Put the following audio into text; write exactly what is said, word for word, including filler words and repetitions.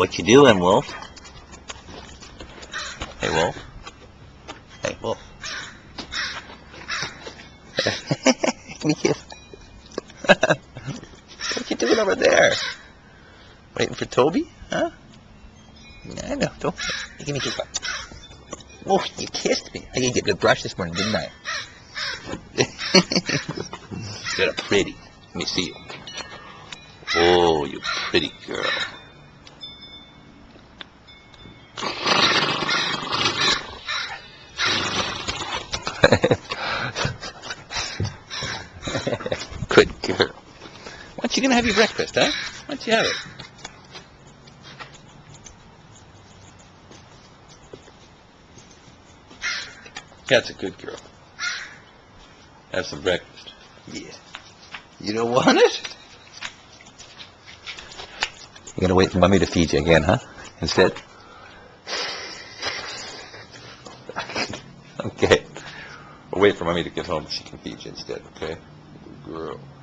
what you doing, Wolf? Hey, Wolf. Hey, Wolf. Give me a kiss. What you doing over there? Waiting for Toby? Huh? I know. Don't. Give me a kiss. Oh, you kissed me. I didn't get the brush this morning, didn't I? You're pretty. Let me see you. Oh, you pretty girl. Good girl. Why aren't you going to have your breakfast, huh? Why don't you have it? That's a good girl. Have some breakfast. Yeah. You don't want it? You're going to wait for Mommy to feed you again, huh? Instead? Okay. We'll wait for Mommy to get home so she can feed you instead, okay? Good girl.